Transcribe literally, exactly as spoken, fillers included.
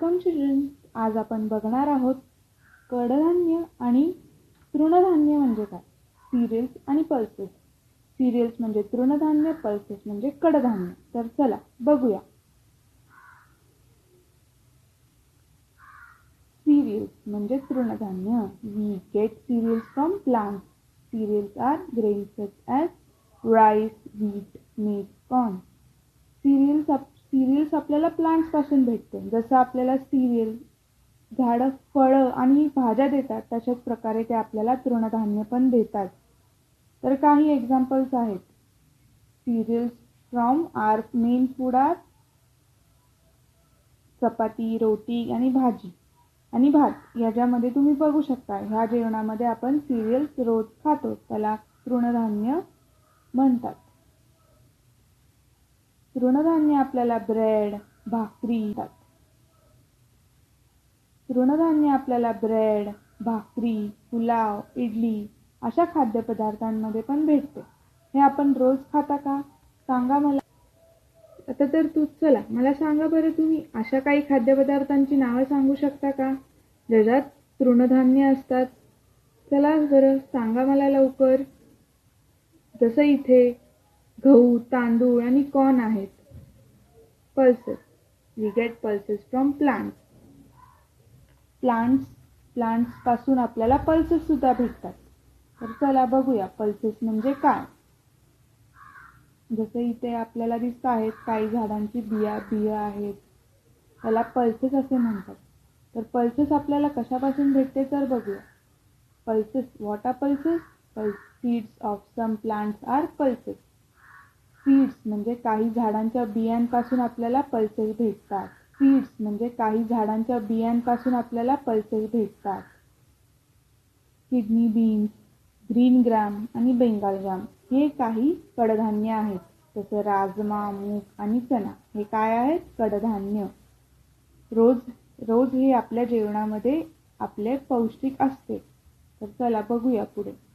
Welcome children. आज आपण बघणार आहोत कडधान्य आणि तृणधान्य म्हणजे काय, सिरियल्स आणि पल्सेस. सिरियल्स म्हणजे तृणधान्य, पल्सेस म्हणजे कडधान्य. तर चला बघूया. सिरियल्स म्हणजे तृणधान्य. We get cereals from plants. Cereals are grains such as rice, wheat, meat, corn. Cereals cereals आपल्याला प्लांट्स पासून भेटते. जसं आपल्याला सिरियल झाडं, फळं आणि भाज्या देतात, तशाच प्रकारे ते आपल्याला तृणधान्य पण देतात. तर काही एक्झाम्पल्स आहेत. Cereals from are main food are चपाती, रोटी आणि भाजी आणि भात. याच्यामध्ये तुम्ही बघू शकता, ह्या जेवणामध्ये आपण सिरियल्स रोज खातो, त्याला तृणधान्य म्हणतात. तृणधान्य आपल्याला ब्रेड, भाकरी देतात. तृणधान्य आपल्याला ब्रेड, भाकरी, पुलाव, इडली अशा खाद्यपदार्थांमध्ये पण भेटते. हे आपण रोज खाता का? सांगा मला. आता तर तू चला मला सांगा बरं, तुम्ही अशा काही खाद्यपदार्थांची नावं सांगू शकता का ज्याच्यात तृणधान्य असतात? चला बरं सांगा मला लवकर. जसं इथे गहू, तांदूळ आणि कॉर्न आहेत. Pulses, we get pulses from plants. Plants plants पासून आपल्याला पल्सेस सुद्धा भेटतात. तर चला बघूया पल्सेस म्हणजे काय. जसं इथे आपल्याला दिसत आहेत काही झाडांची बिया बिया आहेत, त्याला पल्सेस असे म्हणतात. तर पल्सेस आपल्याला कशापासून भेटते तर बघूया. Pulses, what are pulses? Seeds of some plants are pulses. Seeds म्हणजे काही झाडांच्या बियांपासून आपल्याला पल्सेस भेटतात. सीड्स म्हणजे काही झाडांच्या बियांपासून आपल्याला पल्सेस भेटतात. किडनी बीन्स, ग्रीन ग्राम आणि बेंगाल ग्राम हे काही कडधान्य आहेत. जसं राजमा, मूग आणि चणा हे काय आहेत? कडधान्य. रोज रोज हे आपल्या जेवणामध्ये आपले पौष्टिक असते. तर चला बघूया पुढे.